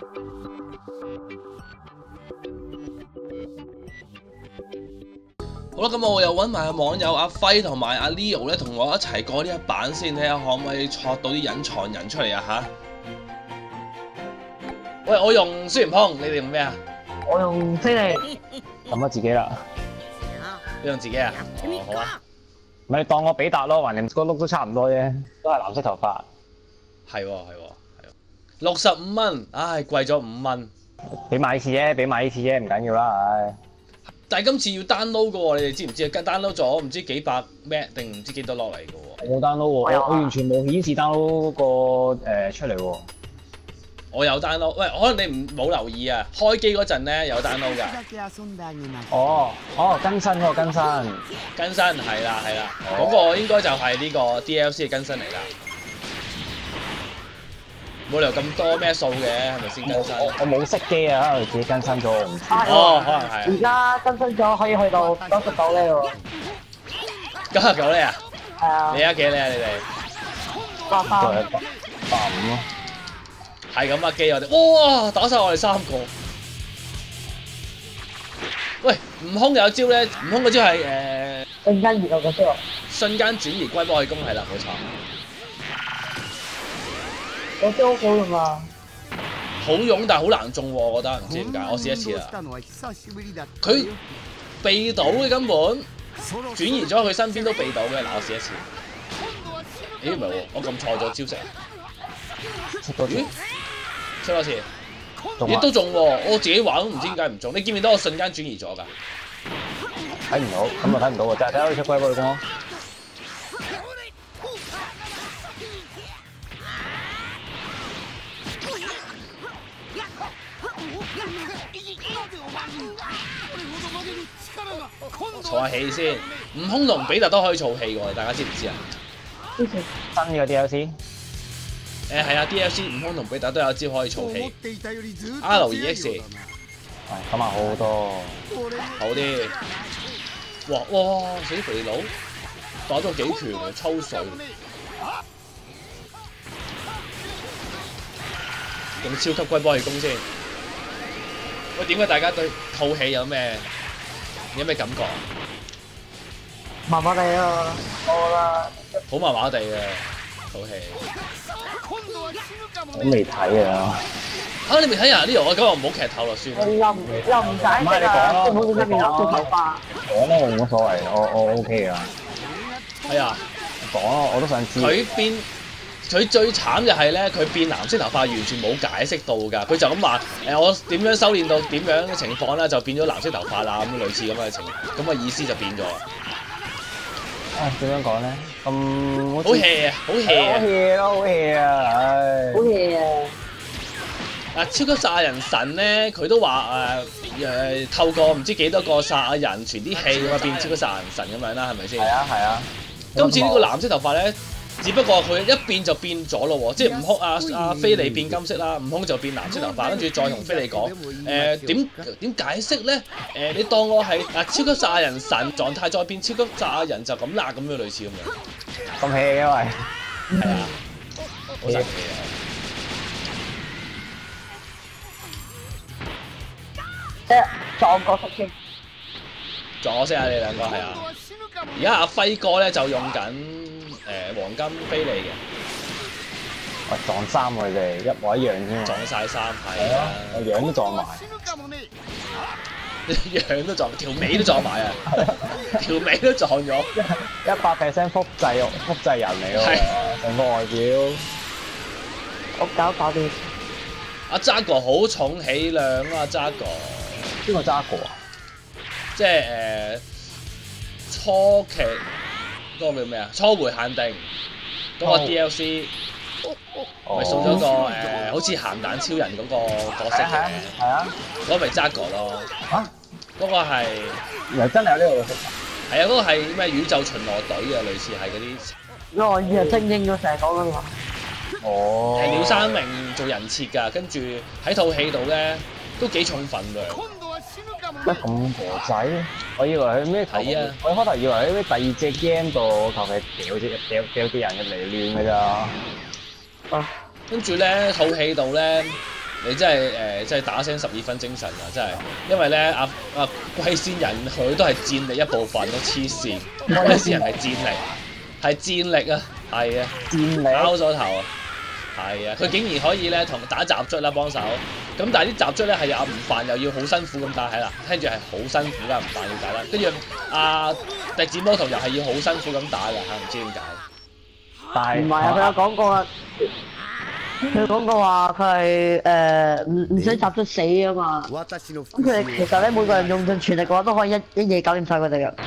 好啦，咁我又揾埋網友阿輝同埋阿 Leo 咧，同我一齊過呢一版先，睇下可唔可以戳到啲隱藏人出嚟啊吓！喂，我用孫悟空，你哋用咩啊？ 我用飛利， 諗咗自己啦。 你用自己啊？哦，好啊。 咪當我比達咯，橫掂個碌都差唔多啫，都係藍色頭髮。 係喎，65蚊，唉，貴咗5蚊。 俾買次啫，俾買次啫，唔緊要啦，唉。 但係今次要 download 嘅喎，你哋知唔知啊？download 咗唔知幾百 M 定唔知幾多落嚟嘅喎。 我冇 download 喎，我完全冇顯示 download 個出嚟喎。我有 download， 喂，可能你冇留意啊！開機嗰陣咧有 download 㗎。 哦，更新嗰個更新。 更新係啦，嗰個應該就係呢個 DLC 嘅更新嚟啦。冇理由咁多咩數嘅，係咪先更新？ 我冇熄機啊，可能自己更新咗，我唔知。 哦，可能係。 而家更新咗可以去到99呢喎。 99呢啊？ 係啊。 你而家幾多呢啊？你哋 85 咯。 係咁啊，機我哋，哇！打晒我哋3個。喂，悟空有招咧，悟空嗰招係瞬間移動嘅招。 瞬間轉移龜波氣功係啦，冇錯。 嗰招好用啊！ 好勇，但係好難中喎，我覺得唔知點解，我試一次啦。佢避到嘅根本，轉移咗佢身邊都避到嘅。嗱，我試一次。咦，唔係喎，我撳錯咗招式。咦？出多次，亦都中喎！我自己玩都唔知點解唔中。你見唔見到我瞬間轉移咗㗎？ 睇唔到，咁就睇唔到喎。就係睇到佢出龜波氣功咯。 儲下氣先，悟空同比特都可以儲氣喎，大家知唔知啊？ 新嘅 DLC。 係啊 ，DLC 悟空同比特都有招可以儲氣。R2X。 咁啊好多。 好啲。哇！死肥佬，打咗幾拳嚟抽水。用超級龜波氣功先。喂，點解大家對套戲有咩感覺啊？ 麻麻地啊，我啦。 好麻麻地嘅套戲。 我未睇啊！ 你未睇啊？呢度我咁我唔好劇透啦，算啦。 又唔解釋啊！唔好見得面藍色頭髮。 講咯，我冇乜所謂，我 OK 啊。 係啊， 講咯，我都想知。 佢最慘嘅係咧，佢變藍色頭髮完全冇解釋到㗎，佢就咁話我點樣修煉到點樣嘅情況咧，就變咗藍色頭髮啦，咁類似咁嘅意思就變咗。 點樣講咧？咁好 hea 啊！好 hea 啊！ 好 hea 咯，好 hea 啊！唉， 好 hea 啊！ 超級殺人神咧，佢都話透過唔知幾多個殺人傳啲氣咁啊，變超級殺人神咁樣啦，係咪先？ 係啊。 今次呢個藍色頭髮咧，只不過佢一變就變咗咯喎，即係悟空阿菲利變金色啦，悟空就變藍色頭髮，跟住再同菲利講點解釋咧？你當我係超級殺人神狀態，再變超級殺人就咁啦，咁樣類似咁樣。 咁 hea 因為係啊，好神奇啊！ 撞角色先。 撞我識下你兩個係啊！而家阿輝哥咧就用緊黃金菲利嘅。 我撞衫佢哋一模一樣啫。 撞晒衫係啊！ 我樣都撞埋。 樣都撞，條尾都撞埋啊！條尾都撞咗。 100% 複製人嚟喎，成個外表。 我搞掂。 阿扎哥好重氣量啊！扎哥。 邊個揸過啊？ 即係初期嗰個叫咩啊？初回限定嗰個 DLC，咪送咗個好似鹹蛋超人嗰個角色嘅。 係啊。 嗰個咪揸過咯。嚇？嗰個係原來真係有呢個角色。 係啊，嗰個係咩宇宙巡邏隊啊，類似係嗰啲。 我以為精英咗成日講緊話。 哦。係廖山明做人設㗎，跟住喺套戲度咧都幾重份量。 乜咁和仔？我以為佢咩睇啊？我開頭以為喺啲第二隻 game 度求其掉啲人入嚟亂㗎咋。 跟住咧套戲度咧你真係真係打聲12分精神啊！真係，因為咧阿龜仙人佢都係戰力一部分咯，黐線！龜仙人係戰力啊，係啊， 戰力拗咗頭啊，係啊，佢竟然可以咧同打雜卒啦幫手，咁但係啲雜卒咧係阿吳範又要好辛苦咁打係啦，聽住係好辛苦㗎，吳範要打啦，跟住阿笛子魔童又係要好辛苦咁打㗎嚇，唔知點解。 但係唔係啊，佢有講過啊。佢講過話佢係唔想集卒死啊嘛，咁佢哋其實咧每個人用盡全力嘅話都可以一夜搞掂晒佢哋嘅。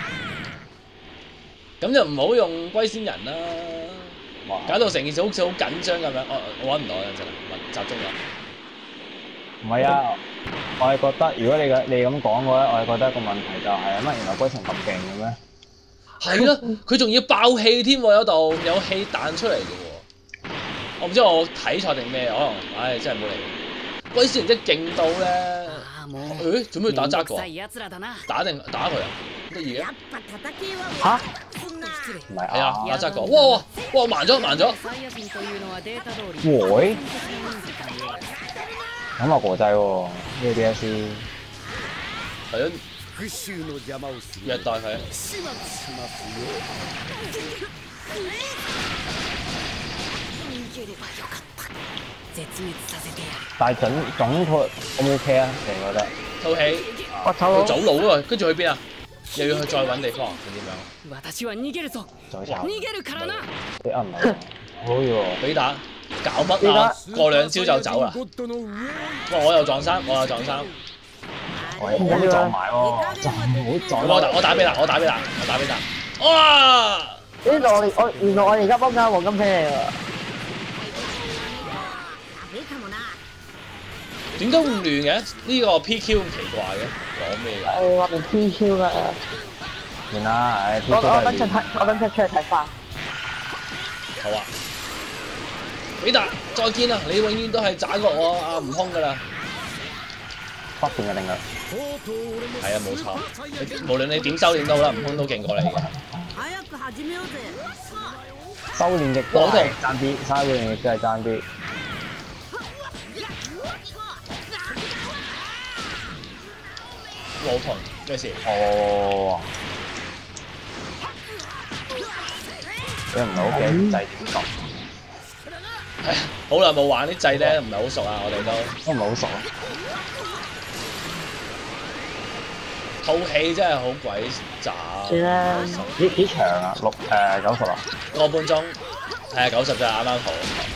咁就唔好用龜仙人啦，搞到成件事好似好緊張咁樣。我揾唔到啦，真係集中咗。 唔係啊，我係覺得如果你咁講嘅話，我係覺得個問題就係乜原來龜神咁勁嘅咩？ 係啦，佢仲要爆氣添喎，有度有氣彈出嚟嘅喎。我唔知我睇錯定咩，可能唉真係冇理。龜仙人真係勁到咧，做咩要打揸個？打佢啊？得意嘅嚇？ 唔係係啊，打揸個。哇！慢咗。 喂，咁啊國際喎，呢個 DLC 係咯，虐待佢。 但係總括 O 唔 OK 啊？你覺得？ 套戲我走走佬啊，跟住去邊啊？又要去再揾地方定點樣？ 再炒？你啱唔係？好喎， 俾打搞乜啊？過2招就走啦！哇！我又撞衫。 我撞埋喎，唔好撞！ 我打俾達。哇！ 原來我哋而家幫緊黃金飛嚟喎。 點解咁亂嘅？呢個 PQ 咁奇怪嘅，講咩嘅？ 我哋 PQ 㗎。 算啦，唉， 我等陣出去睇翻。 好啊，比達，再見啦！你永遠都係渣過我阿悟空㗎啦。 不斷嘅定律。 係啊，冇錯。無論你點修煉都好啦，悟空都勁過你嘅。 修煉亦都係爭啲，修煉亦都係爭啲。 老同咩事？ 哦，你唔係好記得掣點講？ 係好耐冇玩啲掣咧，唔係好熟啊，我哋都唔係好熟啊。 套戲真係好鬼渣。 算啦。 幾長啊？90啊？ 個半鐘，係90咋，啱啱好。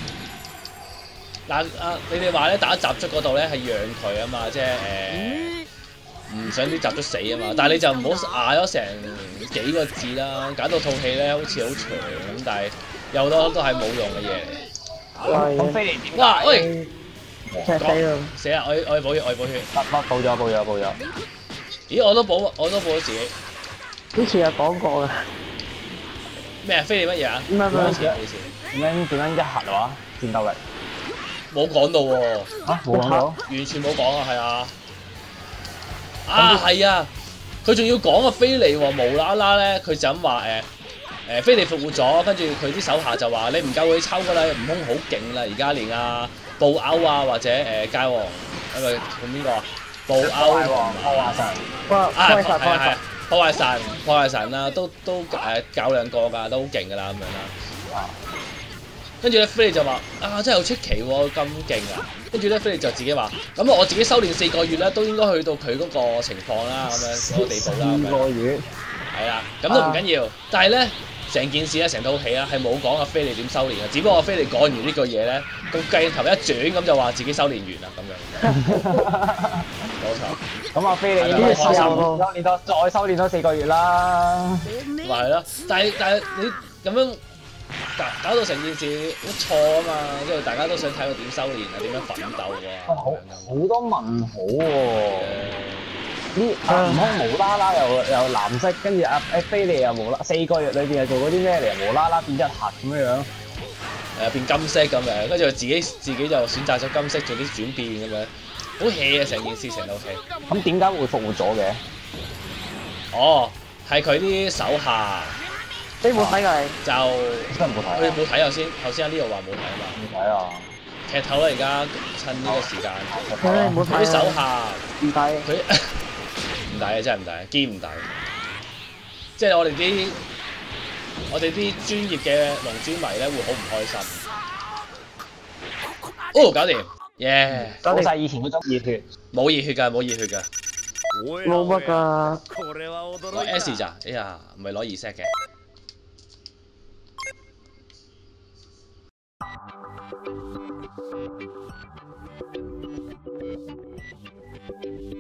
嗱你哋話咧打雜卒嗰度咧係讓佢啊嘛，即係唔想啲雜卒死啊嘛，但係你就唔好嗌咗成幾個字啦，搞到套戲咧好似好長咁，但係有好多都係冇用嘅嘢嚟。 咁飛嚟點？ 哇！喂， 死啦！ 我要補血。 報咗。 咦！我都補咗自己。 之前有講過嘅。 咩啊？飛你乜嘢啊？ 唔係。 點樣一核話戰鬥力？ 冇講到喎。 嚇！冇講到？ 完全冇講啊，係啊。係啊，佢仲要講啊菲利喎，無啦啦咧，佢就咁話菲利復活咗，跟住佢啲手下就話你唔夠佢抽㗎啦，悟空好勁啦，而家連布歐啊或者界王係咪同邊個啊？布歐破壞神啦，都搞2個㗎，都好勁㗎啦咁樣啦。跟住咧，菲利就話真係好出奇喎，咁勁啊！跟住咧，菲利就自己話咁我自己修煉4個月咧，都應該去到佢嗰個情況啦，咁樣嗰個地步啦。 4個月係啦，咁都唔緊要。但係咧，成件事咧，成套戲咧係冇講阿菲利點修煉嘅，只不過阿菲利講完呢句嘢咧，個鏡頭一轉咁就話自己修煉完啦咁樣。冇錯。 咁阿菲利應該修煉多4個月啦。 咪係咯，但係你咁樣。搞到成件事一錯啊嘛，即係大家都想睇佢點修煉啊，點樣奮鬥喎。 好多問號喎。呢悟空無啦啦又藍色，跟住阿菲利又無啦4個月裏邊又做嗰啲咩嚟？無啦啦變1核咁樣。 變金色咁樣，跟住自己就選擇咗金色做啲轉變咁樣，好 hea 啊成件事成套戲。 咁點解會復活咗嘅？ 哦，係佢啲手下。 你冇睇㗎？ 就真係冇睇。 佢冇睇頭先阿 Leo 話冇睇啊嘛。 冇睇啊！ 劇透啦！而家趁呢個時間， 唔好睇佢手下唔抵， 佢唔抵嘅，真係唔抵，堅唔抵。即係我哋啲專業嘅龍珠迷咧，會好唔開心。哦，搞掂，耶！ 冇晒以前嗰種熱血， 冇熱血㗎，冇熱血㗎。 冇乜㗎。 攞 S 咋？哎呀，唔係攞2 set 嘅。